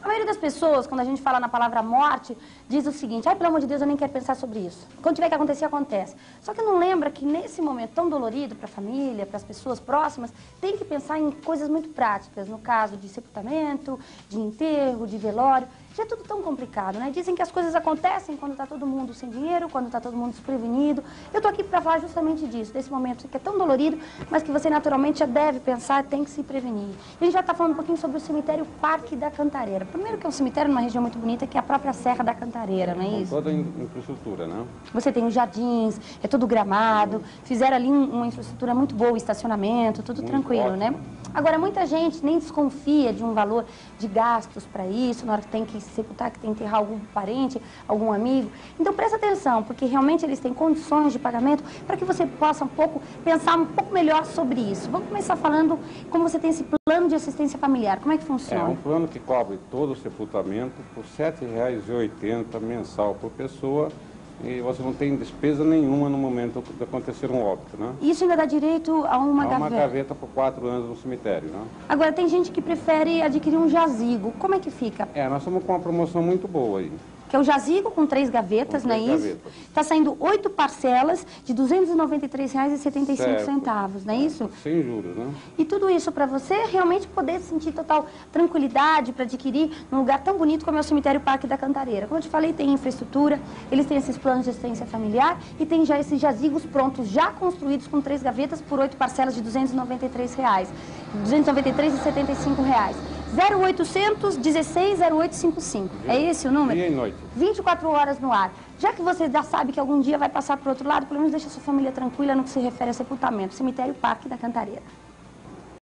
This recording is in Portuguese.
A maioria das pessoas, quando a gente fala na palavra morte, diz o seguinte: ai, pelo amor de Deus, eu nem quero pensar sobre isso. Quando tiver que acontecer, acontece. Só que não lembra que nesse momento tão dolorido para a família, para as pessoas próximas, tem que pensar em coisas muito práticas. No caso de sepultamento, de enterro, de velório. Já é tudo tão complicado, né? Dizem que as coisas acontecem quando está todo mundo sem dinheiro, quando está todo mundo desprevenido. Eu estou aqui para falar justamente disso, desse momento que é tão dolorido, mas que você naturalmente já deve pensar, tem que se prevenir. E a gente já está falando um pouquinho sobre o cemitério Parque da Cantareira. Primeiro que é um cemitério numa região muito bonita, que é a própria Serra da Cantareira, não é isso? Com toda a infraestrutura, né? Você tem os jardins, é todo gramado, fizeram ali uma infraestrutura muito boa, estacionamento, tudo muito tranquilo, ótimo, né? Agora, muita gente nem desconfia de um valor de gastos para isso, na hora que tem que sepultar, que tem que enterrar algum parente, algum amigo. Então, presta atenção, porque realmente eles têm condições de pagamento para que você possa pensar um pouco melhor sobre isso. Vamos começar falando como você tem esse plano de assistência familiar. Como é que funciona? É um plano que cobre todo o sepultamento por R$ 7,80 mensal por pessoa. E você não tem despesa nenhuma no momento de acontecer um óbito, né? Isso ainda dá direito a uma gaveta? Uma gaveta por 4 anos no cemitério, né? Agora, tem gente que prefere adquirir um jazigo. Como é que fica? Nós estamos com uma promoção muito boa aí. Que é o jazigo com 3 gavetas, não é isso? Está saindo 8 parcelas de R$ 293,75, não é isso? Sem juros, né? E tudo isso para você realmente poder sentir total tranquilidade para adquirir num lugar tão bonito como é o cemitério Parque da Cantareira. Como eu te falei, tem infraestrutura, eles têm esses planos de assistência familiar e tem já esses jazigos prontos, já construídos com 3 gavetas por 8 parcelas de R$ 293,00, R$ 293,75. 0800 16 0855. É esse o número? Dia e noite. 24 horas no ar. Já que você já sabe que algum dia vai passar para o outro lado, pelo menos deixa a sua família tranquila no que se refere a sepultamento. Cemitério Parque da Cantareira.